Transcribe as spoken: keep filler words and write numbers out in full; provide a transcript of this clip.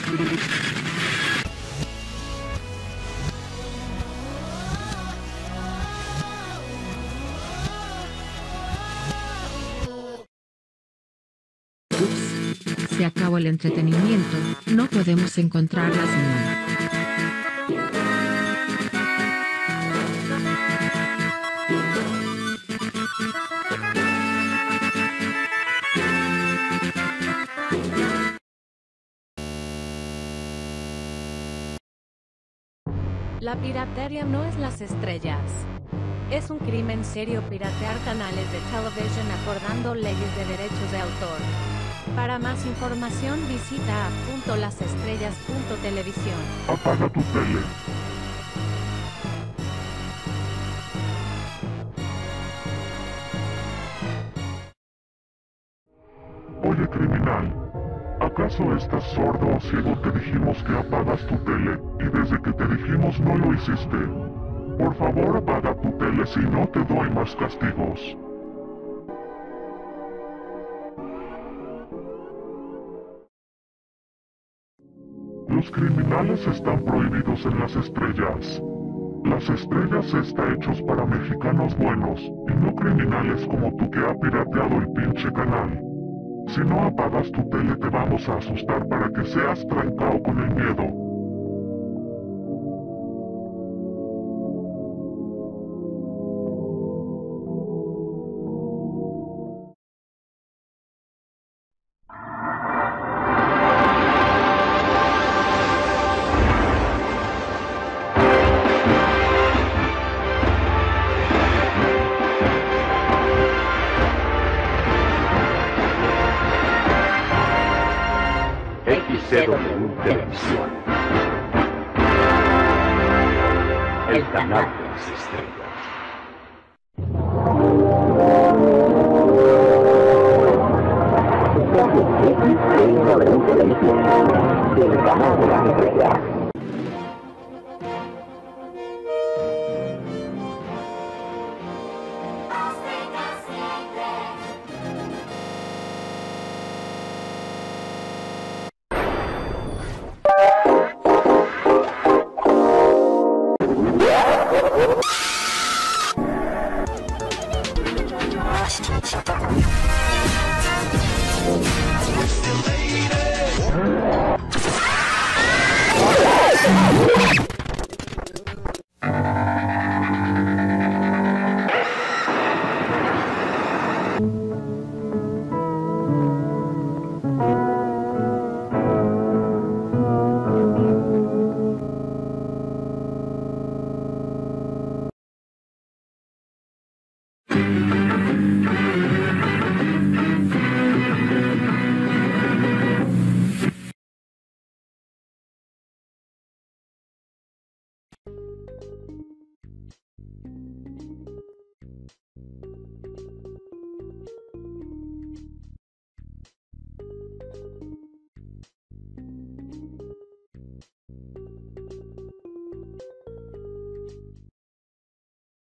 Ups, se acabó el entretenimiento, no podemos encontrar la señal. La piratería no es las estrellas. Es un crimen serio piratear canales de televisión acordando leyes de derechos de autor. Para más información visita a punto las estrellas punto televisión. Apaga tu tele. Oye, criminal. ¿Acaso estás sordo o ciego? Te dijimos que apagas tu tele, y desde que te dijimos no lo hiciste. Por favor, apaga tu tele, si no te doy más castigos. Los criminales están prohibidos en las estrellas. Las estrellas están hechos para mexicanos buenos, y no criminales como tú que ha pirateado el pinche canal. Si no apagas tu tele te vamos a asustar para que seas trancado con el miedo. X C W Televisión. El canal de las estrellas. X C W Televisión. El canal de las estrellas. Still lady.